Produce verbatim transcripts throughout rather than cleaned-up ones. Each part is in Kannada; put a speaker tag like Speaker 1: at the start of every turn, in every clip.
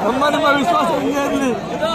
Speaker 1: ನಮ್ಮ ನಿಮ್ಮ ವಿಶ್ವಾಸ ಹಿಂಗೆ ಇರಲಿ.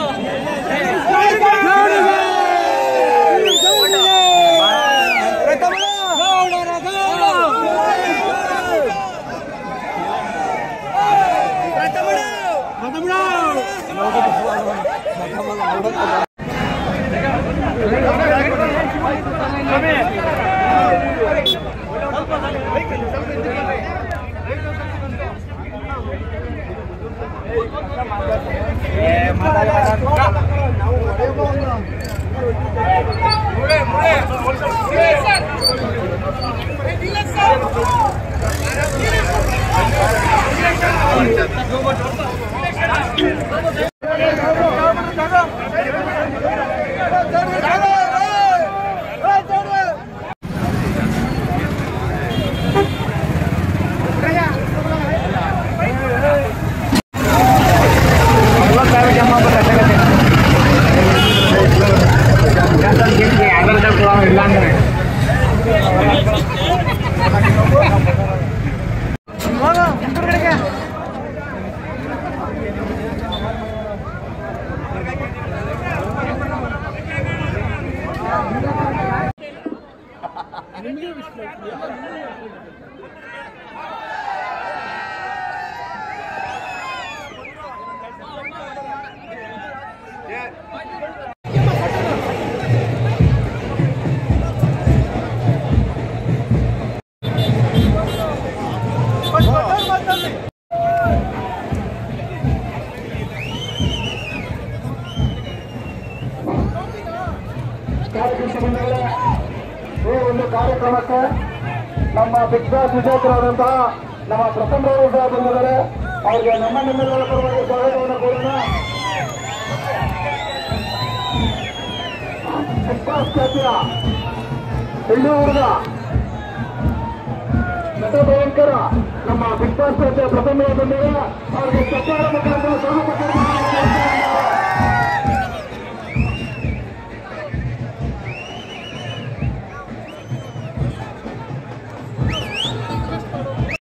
Speaker 2: ಈ ಒಂದು ಕಾರ್ಯಕ್ರಮಕ್ಕೆ ನಮ್ಮ ಬಿಗ್ ಬಾಸ್ ವಿಜೇತರಾದಂತಹ ನಮ್ಮ ಪ್ರಥಮ ಸಹ ಬಂದಿದ್ದಾರೆ. ಅವರಿಗೆ ನಮ್ಮ ನಿಮ್ಮೆಲ್ಲರ ಪರವಾಗಿ ಸ್ವಾಗತವನ್ನು ಕೋರೋಣ. ಬಿಗ್ ಬಾಸ್ ಖ್ಯಾತಿಯ ಹೆಣ್ಣು ಹುಡುಗ ನಟ ಭಯಂಕರ ನಮ್ಮ ಬಿಗ್ ಬಾಸ್ ಖ್ಯಾತಿಯ ಪ್ರಥಮ ಬಂದಿದ್ದಾರೆ. ಅವರಿಗೆ ಚಪ್ಪಾಳೆ ಮುಖಾಂತರ ಸ್ವಾಗತ.